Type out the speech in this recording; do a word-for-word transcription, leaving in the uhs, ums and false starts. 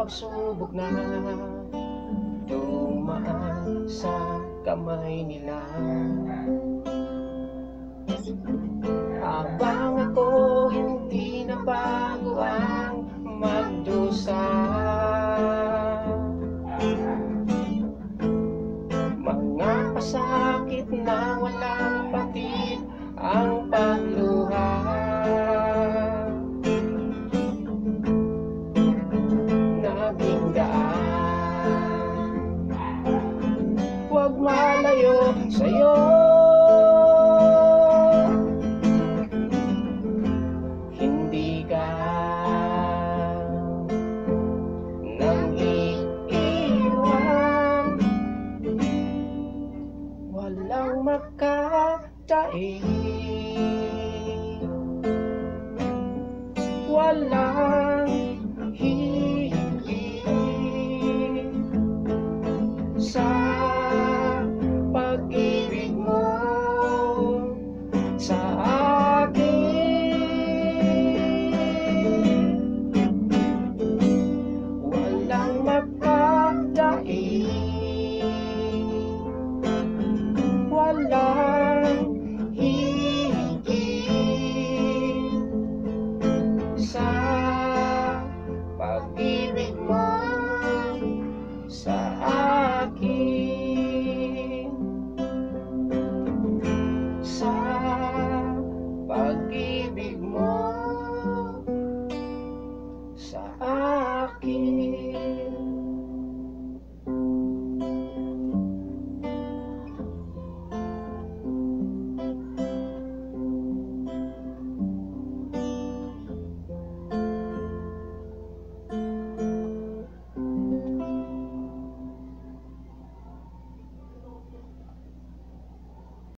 pagsubok na dumaan sa kamay nila. Habang ako hindi na bago ang magdusa, mga pasakit na walang patid ang pagluha. Naging daan, huwag malayo sa'yo. Hindi ka nang iiwan, walang makadaig, walang hihigit sa pag-ibig mo sa akin. Walang makadaig, walang hihigit sa pag-ibig